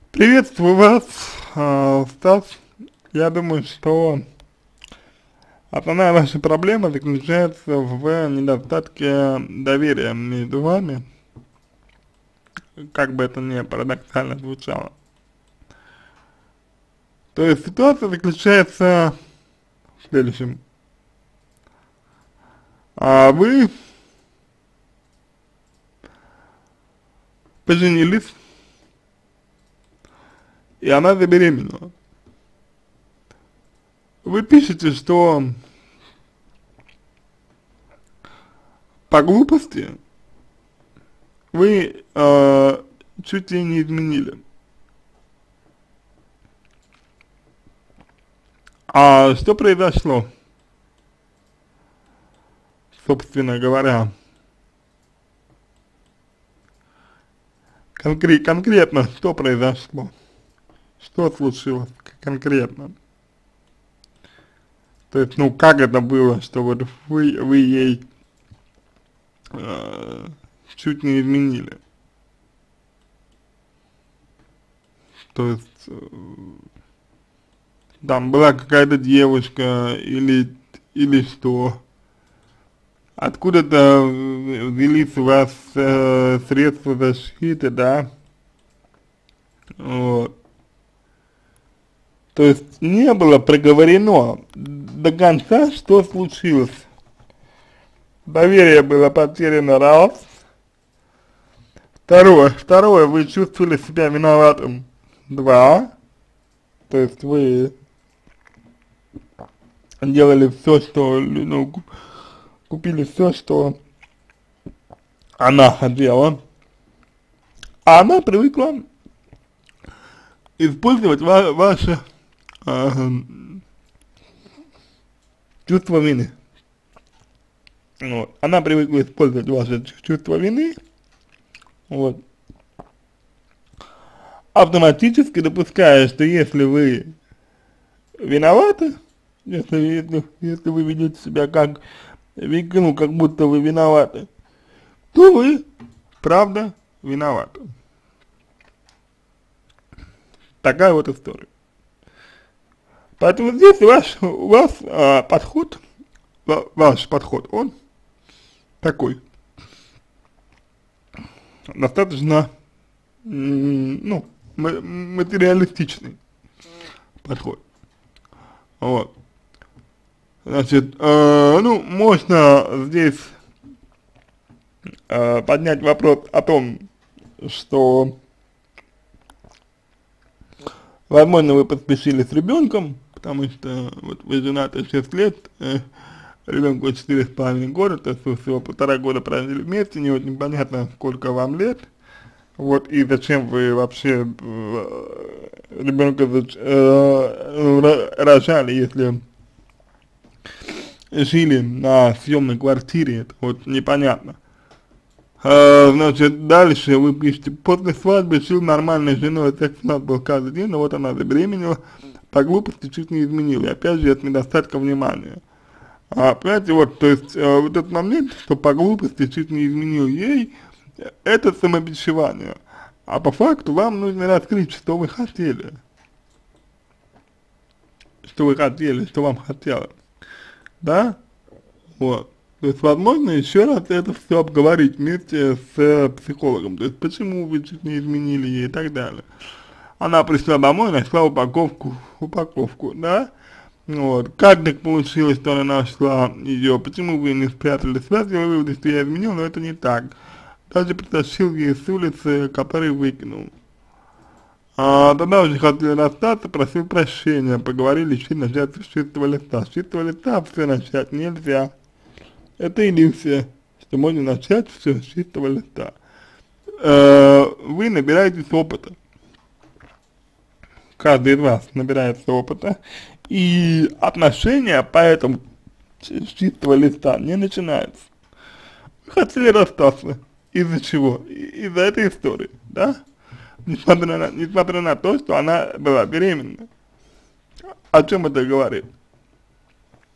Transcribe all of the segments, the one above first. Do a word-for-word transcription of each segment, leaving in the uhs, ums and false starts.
Приветствую вас, а, Стас. Я думаю, что основная ваша проблема заключается в недостатке доверия между вами, как бы это ни парадоксально звучало. То есть ситуация заключается в следующем. А вы поженились, и она забеременела. Вы пишете, что по глупости вы э, чуть ли не изменили. А что произошло, собственно говоря? Конкре конкретно что произошло? Что случилось конкретно? То есть, ну, как это было, что вот вы, вы ей э, чуть не изменили? То есть, э, там была какая-то девушка или, или что? Откуда-то взялись у вас э, средства защиты, да? Вот. То есть не было проговорено до конца, что случилось. Доверие было потеряно, раз. Второе, второе, вы чувствовали себя виноватым, два. То есть вы делали все, что, ну, купили все, что она хотела, а она привыкла использовать ва ваше э, чувство вины. Вот. Она привыкла использовать ваше чувство вины, вот, автоматически допуская, что если вы виноваты, если, если, если вы ведете себя как, ну, как будто вы виноваты, то вы, правда, виноваты. Такая вот история. Поэтому здесь ваш, у вас а, подход, ваш подход, он такой, достаточно, ну, материалистичный подход. Вот. Значит, э, ну, можно здесь э, поднять вопрос о том, что, возможно, вы поспешили с ребенком, потому что вот вы женаты шесть лет, э, ребенку четыре с половиной года, то есть вы всего полтора года прожили вместе, не очень понятно, сколько вам лет, вот, и зачем вы вообще э, ребенка э, рожали, если жили на съемной квартире, это вот непонятно. А, значит, дальше вы пишете: после свадьбы жил нормальной женой, секс у нас был каждый день, но вот она забеременела, по глупости чуть не изменила, и опять же от недостатка внимания. А, понимаете, вот, то есть, э, вот этот момент, что по глупости чуть не изменил ей, это самобичевание. А по факту вам нужно раскрыть, что вы хотели. Что вы хотели, что вам хотелось. Да? Вот. То есть, возможно, еще раз это все обговорить вместе с э, психологом. То есть, почему вы чуть не изменили ей и так далее. Она пришла домой, нашла упаковку, упаковку, да? Вот. Как так получилось, что она нашла ее? Почему вы не спрятали связь? Вы выводы, что я изменил, но это не так. Даже притащил ей с улицы, который выкинул. А, тогда уже хотели расстаться, просил прощения, поговорили, чуть начать с чистого листа. С чистого листа все начать нельзя. Это иллюзия, что можно начать все с чистого листа. Э, вы набираетесь опыта. Каждый из вас набирается опыта. И отношения поэтому с чистого листа не начинаются. Вы хотели расстаться. Из-за чего? Из-за этой истории, да? Несмотря на, несмотря на то, что она была беременна. О чем это говорит?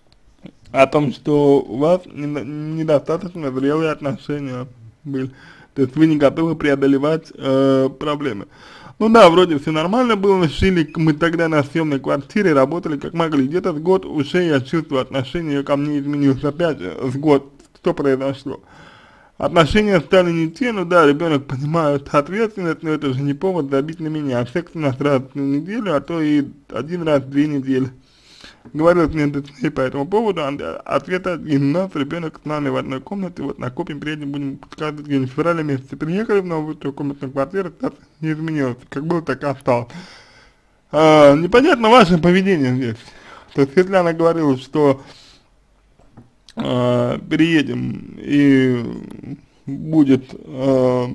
О том, что у вас не, недостаточно зрелые отношения были. То есть вы не готовы преодолевать э, проблемы. Ну да, вроде все нормально было, жили мы тогда на съемной квартире, работали как могли. Где-то с год уже я чувствую, отношение ко мне изменилось опять же, с год, что произошло. Отношения стали не те, ну да, ребенок понимает ответственность, но это же не повод забить на меня. Секс у нас раз в неделю, а то и один раз в две недели. Говорил с мне по этому поводу, ответ один: у нас ребенок с нами в одной комнате, вот накопим, приедем, будем каждый день. В феврале месяце приехали в новую трехкомнатную квартиру, так не изменилось, как было, так и осталось. А, непонятно ваше поведение здесь. То есть, если она говорила, что а, переедем и будет а,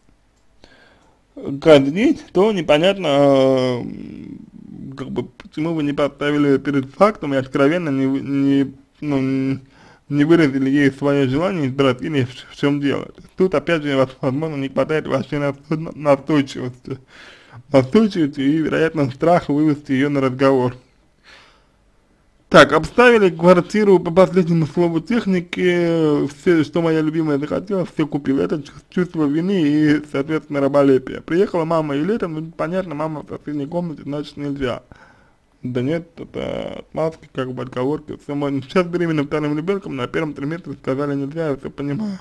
каждый день, то непонятно, а, как бы, почему вы не поставили перед фактом и откровенно не, не, ну, не выразили ей свое желание избрать или в, в чем дело. Тут опять же, возможно, не хватает вашей настойчивости, настойчивости и, вероятно, страха вывести ее на разговор. Так, обставили квартиру по последнему слову техники, все, что моя любимая захотела, все купила. Это чувство вины и, соответственно, раболепие. Приехала мама и летом, ну, понятно, мама в соседней комнате, значит, нельзя. Да нет, это отмазки, как бы отговорки, все можно. Сейчас беременна вторым ребенком, на первом триместре сказали нельзя, я все понимаю.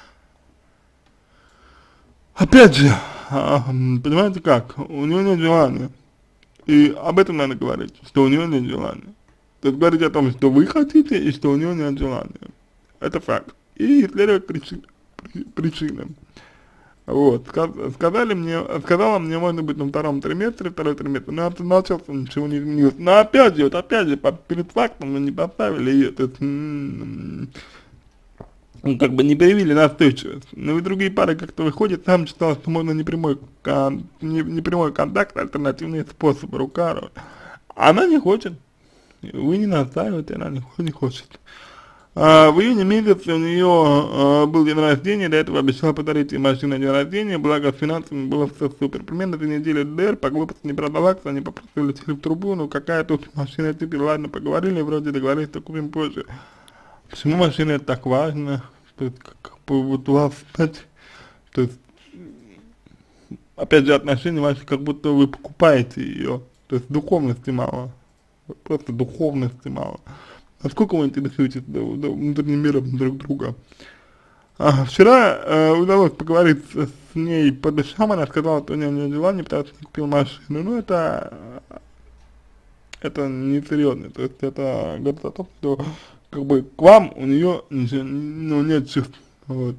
Опять же, понимаете как, у нее нет желания. И об этом надо говорить, что у нее нет желания. То есть говорить о том, что вы хотите и что у него нет желания. Это факт. И исследовать причины. причины. Вот. Сказали мне, сказала мне, может быть, на втором триместре, второй триместр, но я молчался, ничего не изменилось. Но опять же, вот опять же, перед фактом мы не поставили ее, то есть, ну, как бы не проявили настойчивость. Но и другие пары как-то выходят, там читал, что можно непрямой, кон, не, непрямой контакт, альтернативные способы, рука. Она не хочет. Вы не настаиваете, она не, не хочет. А, в июне месяце у нее а, был день рождения, до этого обещала подарить ей машину на день рождения, благо с финансами было все супер. Примерно две недели ДР, по глупости не продалась, они попросили в трубу, ну какая тут машина, теперь ладно, поговорили, вроде договорились, что купим позже. Почему машина это так важно? То есть, как, как бы вот у вас опять, то есть, опять же, отношения ваши, как будто вы покупаете ее, то есть духовности мало. Просто духовности мало. Насколько вы интересуетесь до, до внутренним миром друг друга? А, вчера э, удалось поговорить с, с ней по душам, она сказала, что у нее нет желания, потому что не купил машину. Ну, это, это несерьезно. То есть это говорит о том, что как бы к вам у нее ничего, ну, нет чувств. Вот.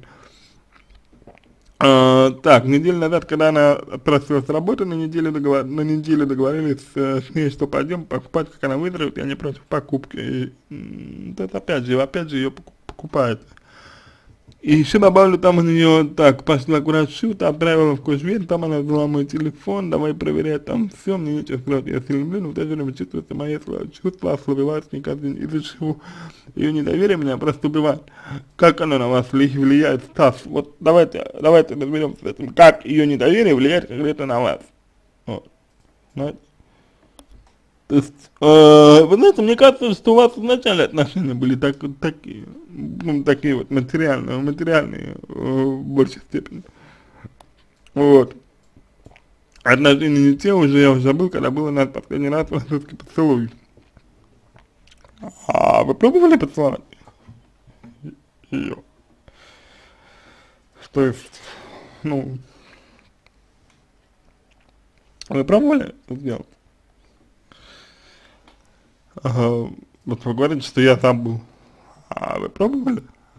А, так, неделю назад, когда она отпросилась с работы, на неделю, договор, на неделю договорились с, с ней, что пойдем покупать, как она выздоровеет, я не против покупки. И, это опять же, опять же ее покупает. И еще добавлю, там у нее, так, пошла к врачу, там отправила в кожверь, там она взяла мой телефон, давай проверять там все, мне нечего сказать, я сильно люблю, но в то же время чувствуется мои чувства, ослабевают не каждый день, из-за чего ее недоверие меня просто убивает. Как оно на вас влияет, Стас? Вот давайте, давайте разберемся с этим, как ее недоверие влияет конкретно на вас. Вот. Знаете? То есть, э, вы знаете, мне кажется, что у вас изначально отношения были так, такие, ну, такие вот материальные, материальные э, в большей степени. Вот. Отношения не те, уже я уже забыл, когда было на последний раз французский поцелуй. А вы пробовали поцеловать ее? То есть, ну, вы пробовали это сделать? Ага, вот вы говорите, что я там был. А вы пробовали?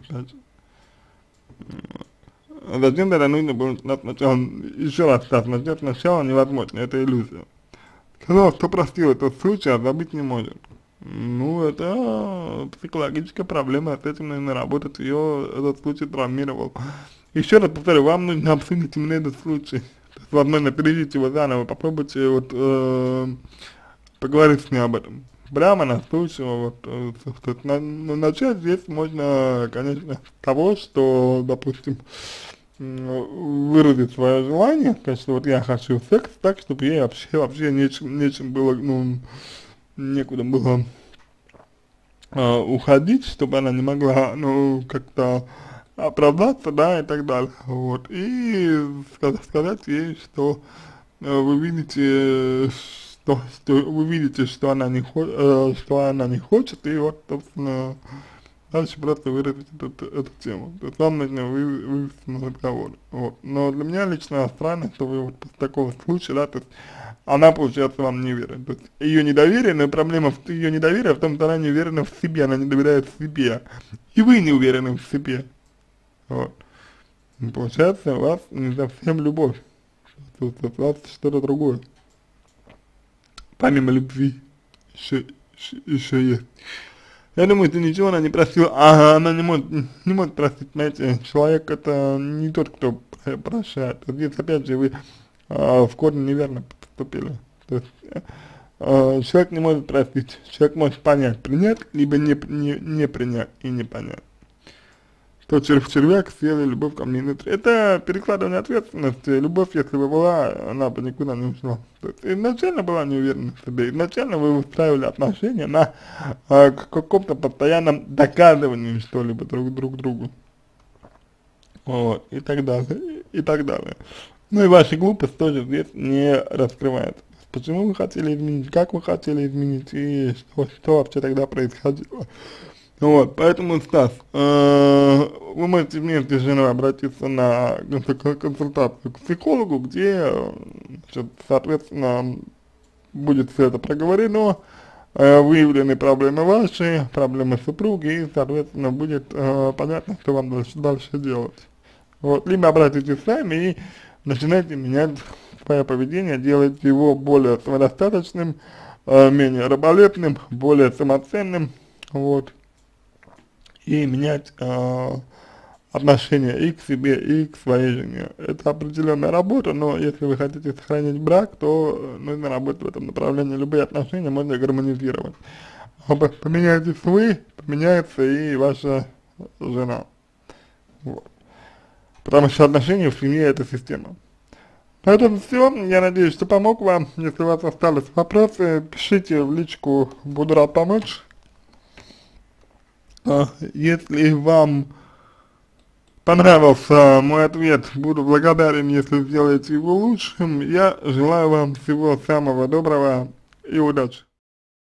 Зачем тогда нужно было начинать сначала, еще раз так, начать сначала невозможно, это иллюзия. Сказал, что простил этот случай, а забыть не может. Ну, это психологическая проблема, с этим нужно работать, ее этот случай травмировал. Еще раз повторю, вам нужно обсудить именно этот случай. То есть, возможно, перейдите его заново, попробуйте вот э, поговорить с ней об этом. Прямо настойчиво, вот, э, на, на, начать здесь можно, конечно, с того, что, допустим, выразить свое желание, сказать, что вот я хочу секс так, чтобы ей вообще, вообще нечем, нечем было, ну, некуда было э, уходить, чтобы она не могла, ну, как-то оправдаться, да, и так далее, вот, и сказать, сказать ей, что э, вы видите, что, что вы видите, что она не хочет, э, что она не хочет, и вот, собственно, дальше просто выразить эту, эту тему. То есть вам нужно вы, вывести на разговор. Вот. Но для меня лично странно, что вы вот после такого случая, да, то есть она, получается, вам не верит. То есть ее недоверие, но проблема в ее недоверие в том, что она не уверена в себе, она не доверяет себе. И вы не уверены в себе. Вот. И получается, у вас не совсем любовь. Тут у вас что-то другое. Помимо любви еще, еще, еще есть. Я думаю, что ничего она не просила, ага, она не может, не может простить, знаете, человек это не тот, кто прощает. Здесь, опять же, вы а, в корне неверно поступили. То есть, а, человек не может простить, человек может понять, принять, либо не, не, не принять и не понять. Что червь червяк съел любовь ко мне внутри. Это перекладывание ответственности. Любовь, если бы была, она бы никуда не ушла. То есть изначально была не уверена в себе. Изначально вы выстраивали отношения на а, каком-то постоянном доказывании что-либо друг, друг другу. Вот. И так далее. И так далее. Ну и ваша глупость тоже здесь не раскрывается. Почему вы хотели изменить, как вы хотели изменить и что, что вообще тогда происходило. Вот, поэтому, Стас, э, вы можете вместе с женой обратиться на консультацию к психологу, где, значит, соответственно, будет все это проговорено, э, выявлены проблемы ваши, проблемы супруги, и, соответственно, будет э, понятно, что вам дальше, дальше делать. Вот, либо обратитесь сами и начинайте менять свое поведение, делайте его более самодостаточным, э, менее раболепным, более самоценным, вот. И менять э, отношения и к себе, и к своей жене. Это определенная работа, но если вы хотите сохранить брак, то нужно работать в этом направлении. Любые отношения можно гармонизировать. Поменяетесь вы, поменяется и ваша жена. Вот. Потому что отношения в семье — это система. На этом все. Я надеюсь, что помог вам. Если у вас остались вопросы, пишите в личку, буду рад помочь. Если вам понравился мой ответ, буду благодарен, если сделаете его лучшим. Я желаю вам всего самого доброго и удачи.